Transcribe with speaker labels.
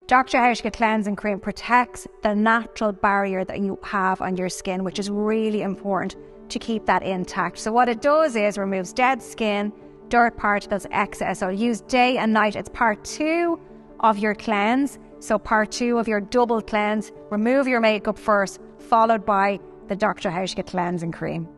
Speaker 1: Dr. Hauschka Cleansing Cream protects the natural barrier that you have on your skin, which is really important to keep that intact. So what it does is removes dead skin, dirt particles, excess. So use day and night. It's part 2 of your cleanse. So part 2 of your double cleanse. Remove your makeup first, followed by the Dr. Hauschka Cleansing Cream.